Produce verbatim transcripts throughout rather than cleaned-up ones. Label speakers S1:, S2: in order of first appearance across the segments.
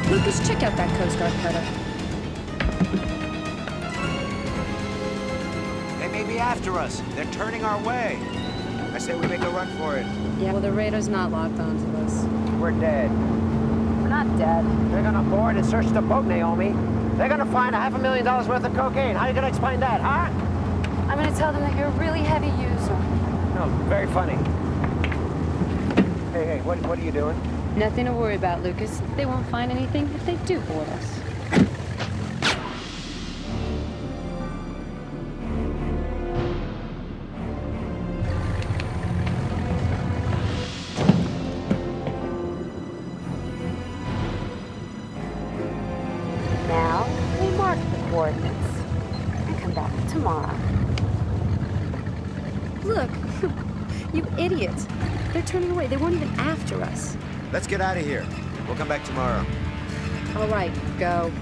S1: Lucas, check out that Coast Guard cutter.
S2: They may be after us. They're turning our way. I say we make a run for it.
S1: Yeah, well, the radar's not locked onto us.
S3: We're dead.
S1: We're not dead.
S3: They're gonna board and search the boat, Naomi. They're gonna find a half a million dollars worth of cocaine. How are you gonna explain that, huh?
S1: I'm gonna tell them that you're a really heavy user.
S3: No, very funny. Hey, hey, what, what are you doing?
S1: Nothing to worry about, Lucas. They won't find anything if they do board us. Now, we mark the coordinates and come back tomorrow. Look, you idiots. They're turning away. They weren't even after us.
S2: Let's get out of here. We'll come back tomorrow.
S1: All right, go.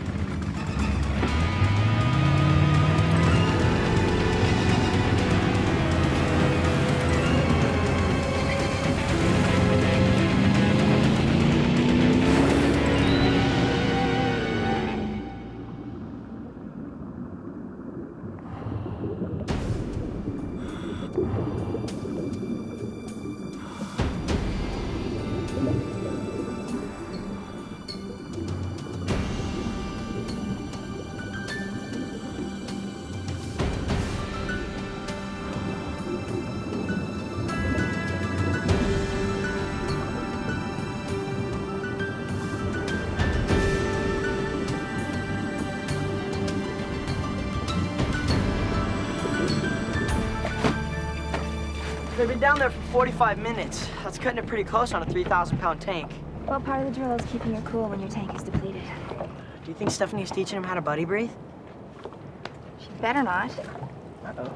S4: They've been down there for forty-five minutes. That's cutting it pretty close on a three thousand pound tank.
S5: Well, part of the drill is keeping your cool when your tank is depleted.
S4: Do you think Stephanie's teaching him how to buddy breathe?
S5: She better not.
S4: Uh-oh.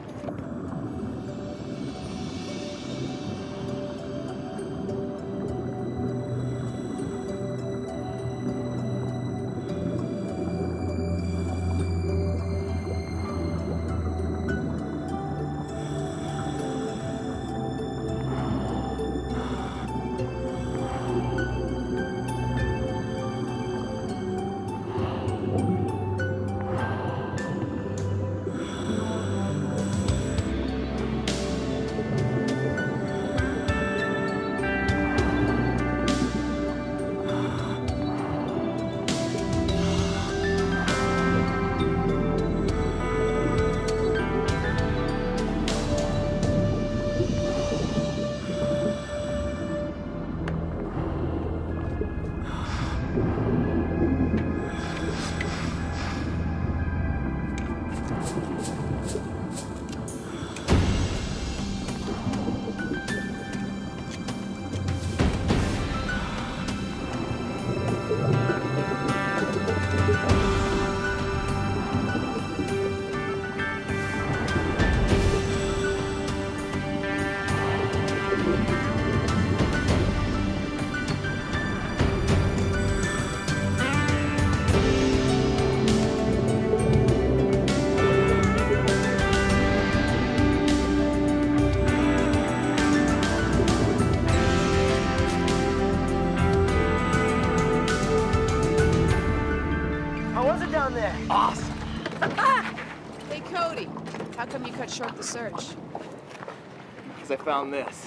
S3: Awesome.
S6: Hey, Cody. How come you cut short the search?
S7: Because I found this.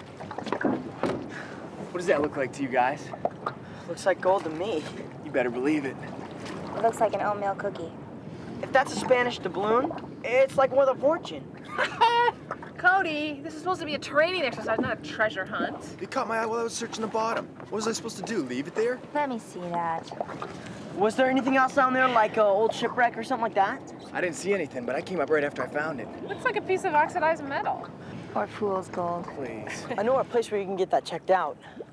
S7: What does that look like to you guys?
S4: Looks like gold to me.
S7: You better believe it.
S5: It looks like an oatmeal cookie.
S4: If that's a Spanish doubloon, it's like worth a fortune.
S6: Cody, this is supposed to be a training exercise, not a treasure hunt.
S8: They caught my eye while I was searching the bottom. What was I supposed to do, leave it there?
S5: Let me see that.
S4: Was there anything else down there, like an old shipwreck or something like that?
S7: I didn't see anything, but I came up right after I found it.
S6: Looks like a piece of oxidized metal.
S5: Or fool's gold.
S7: Please.
S4: I know a place where you can get that checked out.